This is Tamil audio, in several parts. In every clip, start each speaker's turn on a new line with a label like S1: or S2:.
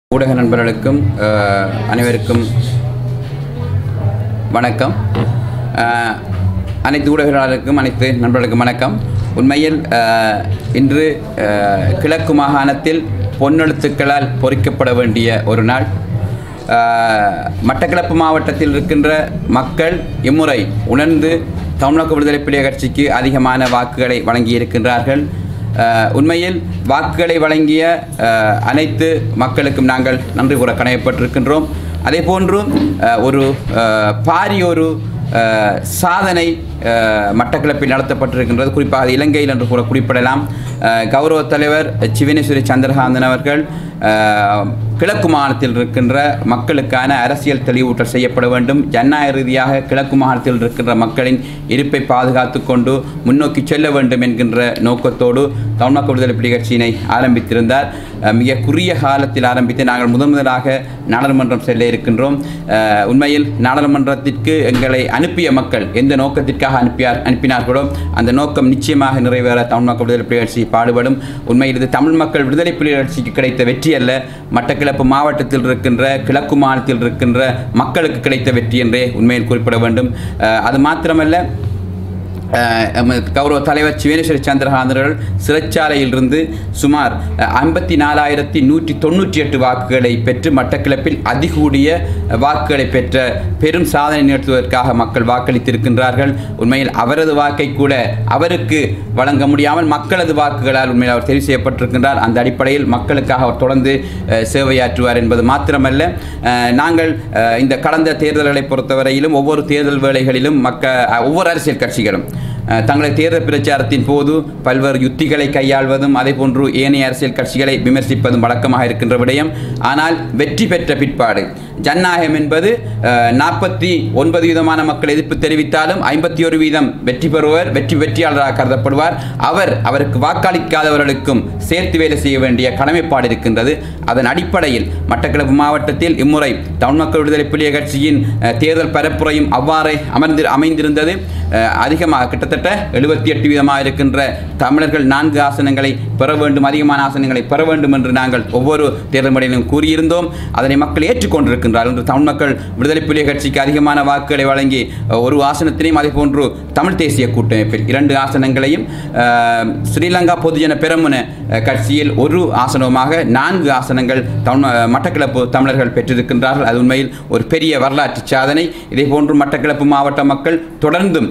S1: ஊடக நண்பர்களுக்கும் அனைவருக்கும் வணக்கம். அனைத்து ஊடகங்களுக்கும் அனைத்து நண்பர்களுக்கும் வணக்கம். உண்மையில் இன்று கிழக்கு மாகாணத்தில் பொன்னெழுத்துக்களால் பொறிக்கப்பட வேண்டிய ஒரு நாள். மட்டக்களப்பு மாவட்டத்தில் இருக்கின்ற மக்கள் இம்முறை உணர்ந்து தமிழக விடுதலை புலிகள் கட்சிக்கு அதிகமான வாக்குகளை வழங்கியிருக்கின்றார்கள். உண்மையில் வாக்குகளை வழங்கிய அனைத்து மக்களுக்கும் நாங்கள் நன்றி கூற கடமைப்பட்டிருக்கின்றோம். அதே போன்று ஒரு பாரிய சாதனை மட்டக்களப்பில் நடத்தப்பட்டிருக்கின்றது. குறிப்பாக இலங்கையில் என்று கூட குறிப்பிடலாம். கௌரவ தலைவர் சிவனேஸ்வரி சந்திரகாந்தன் அவர்கள் கிழக்கு மாகாணத்தில் இருக்கின்ற மக்களுக்கான அரசியல் தெளிவூட்டல் செய்யப்பட வேண்டும், ஜனநாயக ரீதியாக கிழக்கு மாகாணத்தில் இருக்கின்ற மக்களின் இருப்பை பாதுகாத்து கொண்டு முன்னோக்கி செல்ல வேண்டும் என்கின்ற நோக்கத்தோடு தமிழக விடுதலை புலிகள் கட்சியினை ஆரம்பித்திருந்தார். மிக குறுகிய காலத்தில் ஆரம்பித்து நாங்கள் முதலாக நாடாளுமன்றம் செல்ல இருக்கின்றோம். உண்மையில் நாடாளுமன்றத்திற்கு எங்களை அனுப்பிய மக்கள் எந்த நோக்கத்திற்காக அனுப்பினார்களோ அந்த நோக்கம் நிச்சயமாக நிறைவேற தமிழக விடுதலை புலிகள் கட்சி பாடுபடும். உண்மையில் இது தமிழ் மக்கள் விடுதலை புலிகள் கட்சிக்கு கிடைத்த வெற்றி அல்ல, மட்டக்களப்பு மாவட்டத்தில் இருக்கின்ற கிழக்கு மாநிலத்தில் இருக்கின்ற மக்களுக்கு கிடைத்த வெற்றி என்றே உண்மையில் குறிப்பிட வேண்டும். அது மாத்திரமல்ல, கௌரவ தலைவர் சிவனேஸ்வரி சந்திரகாந்தர்கள் சிறைச்சாலையிலிருந்து சுமார் 54,198 வாக்குகளை பெற்று மட்டக்களப்பில் அதிகூடிய வாக்குகளை பெற்ற பெரும் சாதனை நிகழ்த்துவதற்காக மக்கள் வாக்களித்திருக்கின்றார்கள். உண்மையில் அவரது வாக்கை கூட அவருக்கு வழங்க முடியாமல் மக்களது வாக்குகளால் உண்மையில் அவர் தெரிவு செய்யப்பட்டிருக்கின்றார். அந்த அடிப்படையில் மக்களுக்காக அவர் தொடர்ந்து சேவையாற்றுவார் என்பது மாத்திரமல்ல, நாங்கள் இந்த கடந்த தேர்தல்களை பொறுத்தவரையிலும் ஒவ்வொரு தேர்தல் வேளைகளிலும் ஒவ்வொரு அரசியல் கட்சிகளும் தங்களை தேர்தல் பிரச்சாரத்தின் போது பல்வேறு யுத்திகளை கையாள்வதும் அதே போன்று ஏனைய அரசியல் கட்சிகளை விமர்சிப்பதும் வழக்கமாக இருக்கின்ற விடயம். ஆனால் வெற்றி பெற்ற பிற்பாடு ஜனநாயகம் என்பது 49% மக்கள் எதிர்ப்பு தெரிவித்தாலும் 51% வெற்றி பெறுவர், வெற்றியாளராக கருதப்படுவார். அவருக்கு வாக்களிக்காதவர்களுக்கும் சேர்த்து வேலை செய்ய வேண்டிய கடமைப்பாடு இருக்கின்றது. அதன் அடிப்படையில் மட்டக்களப்பு மாவட்டத்தில் இம்முறை தமிழ் மக்கள் விடுதலை புலிகள் கட்சியின் தேர்தல் பரப்புரையும் அவ்வாறே அமைந்திருந்தது. அதிகமாக கிட்டத்தட்ட 78% இருக்கின்ற தமிழர்கள் 4 ஆசனங்களை பெற வேண்டும், அதிகமான ஆசனங்களை பெற வேண்டும் என்று நாங்கள் ஒவ்வொரு தேர்தல் முறையிலும் கூறியிருந்தோம். அதனை மக்கள் ஏற்றுக்கொண்டிருக்கின்றார்கள். என்று தமிழ் மக்கள் விடுதலை புலிகள் கட்சிக்கு அதிகமான வாக்குகளை வழங்கி ஒரு ஆசனத்தினையும், அதே போன்று தமிழ் தேசிய கூட்டமைப்பில் 2 ஆசனங்களையும், ஸ்ரீலங்கா பொதுஜன பெரமுன கட்சியில் 1 ஆசனமாக 4 ஆசனங்கள் மட்டக்களப்பு தமிழர்கள் பெற்றிருக்கின்றார்கள். அது உண்மையில் ஒரு பெரிய வரலாற்று சாதனை. இதே போன்று மட்டக்களப்பு மாவட்ட மக்கள் தொடர்ந்தும்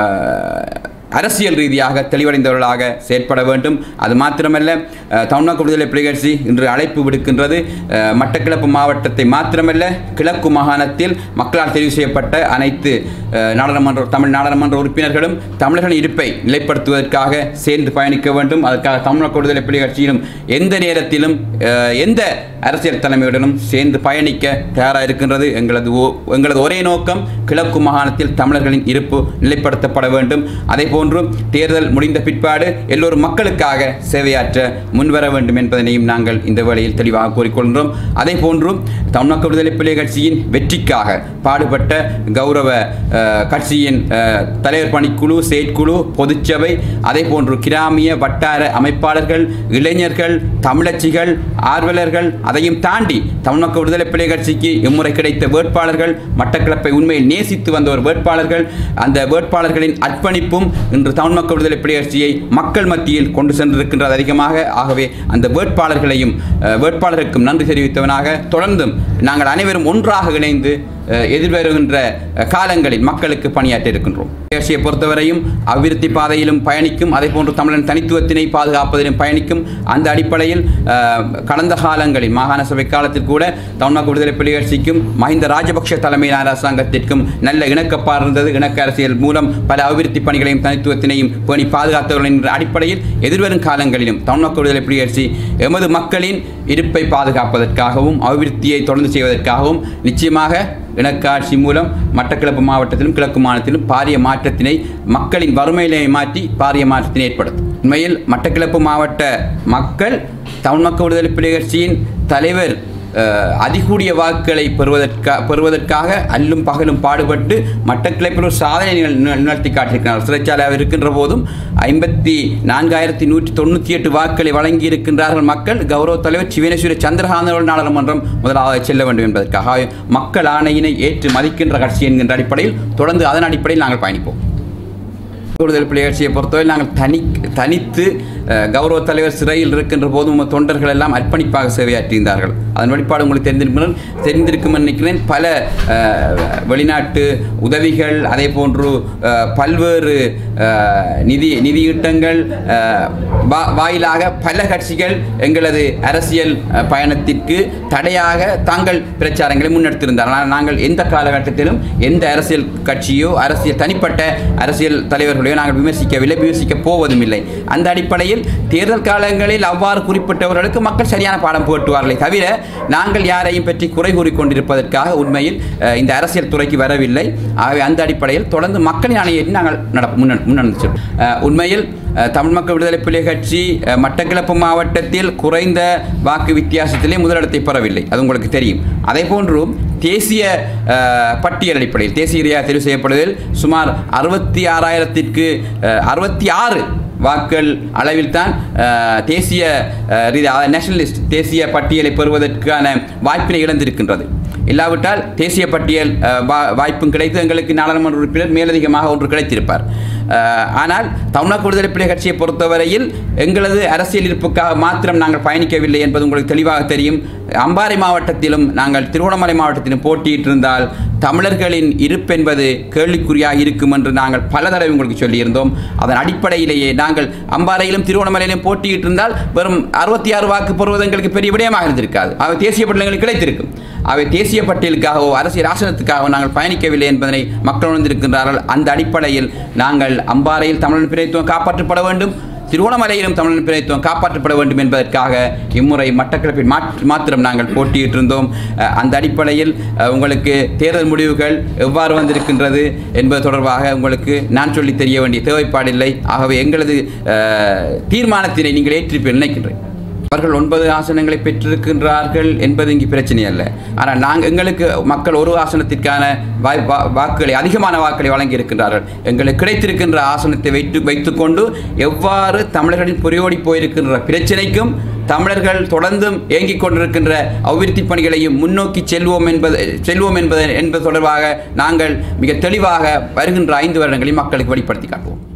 S1: அரசியல் ரீதியாக தெளிவடைந்தவர்களாக செயற்பட வேண்டும். அது மாத்திரமல்ல, தமிழக விடுதலை புலிகள் கட்சி இன்று அழைப்பு விடுக்கின்றது. மட்டக்களப்பு மாவட்டத்தை மாத்திரமல்ல, கிழக்கு மாகாணத்தில் மக்களால் தெரிவு செய்யப்பட்ட அனைத்து தமிழ் நாடாளுமன்ற உறுப்பினர்களும் தமிழர்களின் இருப்பை நிலைப்படுத்துவதற்காக சேர்ந்து பயணிக்க வேண்டும். அதற்காக தமிழக விடுதலை புலிகள் கட்சியிலும் எந்த நேரத்திலும் எந்த அரசியல் தலைமையுடனும் சேர்ந்து பயணிக்க தயாராக இருக்கின்றது. எங்களது ஒரே நோக்கம் கிழக்கு மாகாணத்தில் தமிழர்களின் இருப்பு நிலைப்படுத்தப்பட வேண்டும். அதே போன்று தேர்தல் முடிந்த பிற்பாடு எல்லோரும் மக்களுக்காக சேவையாற்ற முன்வர வேண்டும் என்பதனையும் நாங்கள் இந்த வேளையில் தெளிவாக கூறிக்கொள்கின்றோம். அதே போன்று தமிழக விடுதலை புலிகள் கட்சியின் வெற்றிக்காக பாடுபட்ட கௌரவ கட்சியின் தலைவர் பணிக்குழு, செயற்குழு, பொதுச்சபை, அதே போன்று கிராமிய வட்டார அமைப்பாளர்கள், இளைஞர்கள், தமிழச்சிகள், ஆர்வலர்கள், அதையும் தாண்டி தமிழக விடுதலை புலிகள் கட்சிக்கு இம்முறை கிடைத்த வேட்பாளர்கள், மட்டக்களப்பை உண்மையில் நேசித்து வந்த ஒரு வேட்பாளர்கள், அந்த வேட்பாளர்களின் அர்ப்பணிப்பும் இன்று தமிழ் மக்கள் விடுதலை புலிகள் கட்சியை மக்கள் மத்தியில் கொண்டு சென்றிருக்கின்றது அதிகமாக. ஆகவே அந்த வேட்பாளருக்கும் நன்றி தெரிவித்தவனாக தொடர்ந்தும் நாங்கள் அனைவரும் ஒன்றாக இணைந்து எதிர்வருகின்ற காலங்களில் மக்களுக்கு பணியாற்ற இருக்கின்றோம். கட்சியை பொறுத்தவரையும் அபிவிருத்தி பாதையிலும் பயணிக்கும், அதே போன்று தமிழன் தனித்துவத்தினை பாதுகாப்பதிலும் பயணிக்கும். அந்த அடிப்படையில் கடந்த காலங்களில் மாகாண சபை காலத்தில் கூட தமிழக விடுதலை புலிகள் கட்சிக்கும் மஹிந்த ராஜபக்ஷ தலைமையிலான அரசாங்கத்திற்கும் நல்ல இணக்கப்பாடு இருந்தது. இணக்க அரசியல் மூலம் பல அபிவிருத்தி பணிகளையும் தனித்துவத்தினையும் பேணி பாதுகாத்தவர்கள் என்ற அடிப்படையில் எதிர்வரும் காலங்களிலும் தமிழக விடுதலை புலிகள் கட்சி எமது மக்களின் இருப்பை பாதுகாப்பதற்காகவும் அபிவிருத்தியை தொடர்ந்து செய்வதற்காகவும் நிச்சயமாக இணக்காட்சி மூலம் மட்டக்களப்பு மாவட்டத்திலும் கிழக்கு மாநிலத்திலும் பாரிய மாற்றத்தினை, மக்களின் வறுமையிலே மாற்றி பாரிய மாற்றத்தினை ஏற்படுத்தும். உண்மையில் மட்டக்களப்பு மாவட்ட மக்கள் தமிழ் மக்கள் விடுதலை புலிகள் கட்சியின் தலைவர் அதிகூடிய வாக்குகளை பெறுவதற்காக அல்லும் பகலும் பாடுபட்டு மட்டக்களப்பில் ஒரு சாதனை நிகழ்த்தி காட்டியிருக்கிறார். சிறைச்சாலையாக இருக்கின்ற போதும் 54,198 வாக்குகளை வழங்கி இருக்கின்றார்கள் மக்கள். கௌரவ தலைவர் சிவனேஸ்வர சந்திரகாந்தன் நாடாளுமன்றம் முதலாக செல்ல வேண்டும் என்பதற்காக மக்கள் ஆணையினை ஏற்று மதிக்கின்ற கட்சி என்கின்ற அடிப்படையில் தொடர்ந்து அதன் அடிப்படையில் நாங்கள் பயணிப்போம். விடுதலை புலிகள் கட்சியை பொறுத்தவரை நாங்கள் தனித்து கௌரவ தலைவர் சிறையில் இருக்கின்ற போதும் தொண்டர்கள் எல்லாம் அர்ப்பணிப்பாக சேவையாற்றியிருந்தார்கள். அதன் வெளிப்பாடு உங்களுக்கு தெரிந்திருக்கும் நினைக்கிறேன். பல வெளிநாட்டு உதவிகள், அதே போன்று பல்வேறு நிதியீட்டங்கள் வாயிலாக பல கட்சிகள் எங்களது அரசியல் பயணத்திற்கு தடையாக தாங்கள் பிரச்சாரங்களை முன்னெடுத்திருந்தார்கள். ஆனால் நாங்கள் எந்த காலகட்டத்திலும் எந்த அரசியல் கட்சியோ தனிப்பட்ட அரசியல் தலைவர்களையோ நாங்கள் விமர்சிக்கப் போவதும் இல்லை. அந்த அடிப்படையில் தேர்தல் காலங்களில் அவ்வாறு குறிப்பிட்டவர்களுக்கு மக்கள் சரியான பாடம் புகட்டுவார்களே தவிர நாங்கள் யாரையும் பற்றி குறை கூறிக்கொண்டிருப்பதற்காக உண்மையில் இந்த அரசியல் துறைக்கு வரவில்லை. ஆகவே அந்த அடிப்படையில் தொடர்ந்து மக்களின் ஆணையை நாங்கள் முன்னெடுத்து உண்மையில் தமிழ் மக்கள் விடுதலை புலிகள் கட்சி மட்டக்களப்பு மாவட்டத்தில் குறைந்த வாக்கு வித்தியாசத்திலே முதலிடத்தை பெறவில்லை, அது உங்களுக்கு தெரியும். அதே போன்று தேசிய பட்டியல் அடிப்படையில் தேசிய ரீதியாக தெரிவு செய்யப்படுவதில் சுமார் 66,000 வாக்கள் அளவில் தான் தேசிய நேஷனலிஸ்ட் தேசிய பட்டியலை பெறுவதற்கான வாய்ப்பினை இழந்திருக்கின்றது. இல்லாவிட்டால் தேசிய பட்டியல் வாய்ப்பும் கிடைத்து எங்களுக்கு நாடாளுமன்ற உறுப்பினர் மேலதிகமாக ஒன்று கிடைத்திருப்பார். ஆனால் தமிழ்நாடு விடுதலை புலிகள் கட்சியை பொறுத்தவரையில் எங்களது அரசியல் இருப்புக்காக மாத்திரம் நாங்கள் பயணிக்கவில்லை என்பது உங்களுக்கு தெளிவாக தெரியும். அம்பாறை மாவட்டத்திலும் நாங்கள் திருவண்ணாமலை மாவட்டத்திலும் போட்டியிட்டிருந்தால் தமிழர்களின் இருப்பு என்பது கேள்விக்குறியாக இருக்கும் என்று நாங்கள் பல தடவை உங்களுக்கு சொல்லியிருந்தோம். அதன் அடிப்படையிலேயே நாங்கள் அம்பாறையிலும் திருவண்ணாமலையிலும் போட்டியிட்டிருந்தால் வெறும் 66 வாக்கு பெறுவது எங்களுக்கு பெரிய விடயமாக இருந்திருக்காது. அவை தேசிய பட்டியல்களுக்கு கிடைத்திருக்கும். அவை தேசிய பட்டியலுக்காகவோ அரசியல் ஆசனத்துக்காகவோ நாங்கள் பயணிக்கவில்லை என்பதனை மக்கள் உணர்ந்திருக்கின்றார்கள். அந்த அடிப்படையில் நாங்கள் அம்பாறையில் தமிழர் பிரதித்துவம் காப்பாற்றப்பட வேண்டும், திருவண்ணாமலையிலும் தமிழர் பிரதித்துவம் காப்பாற்றப்பட வேண்டும் என்பதற்காக இம்முறை மட்டக்களப்பில் மாத்திரம் நாங்கள் போட்டியிட்டிருந்தோம். அந்த அடிப்படையில் உங்களுக்கு தேர்தல் முடிவுகள் எவ்வாறு வந்திருக்கின்றது என்பது தொடர்பாக உங்களுக்கு நான் சொல்லி தெரிய வேண்டிய தேவைப்பாடில்லை. ஆகவே எங்களது தீர்மானத்தினை நீங்கள் ஏற்றிருப்பீர்கள் நினைக்கின்றேன். அவர்கள் 9 ஆசனங்களை பெற்றிருக்கின்றார்கள் என்பது இங்கு பிரச்சனை அல்ல. ஆனால் எங்களுக்கு மக்கள் ஒரு ஆசனத்திற்கான வாக்குகளை அதிகமான வாக்குகளை வழங்கி இருக்கின்றார்கள். எங்களுக்கு கிடைத்திருக்கின்ற ஆசனத்தை வைத்துக்கொண்டு எவ்வாறு தமிழர்களின் புரியோடி போயிருக்கின்ற பிரச்சனைக்கும் தமிழர்கள் தொடர்ந்தும் இயங்கிக் கொண்டிருக்கின்ற அபிவிருத்தி பணிகளையும் முன்னோக்கி செல்வோம் என்பது தொடர்பாக நாங்கள் மிக தெளிவாக வருகின்ற 5 வருடங்களில் மக்களுக்கு வெளிப்படுத்தி காட்டுவோம்.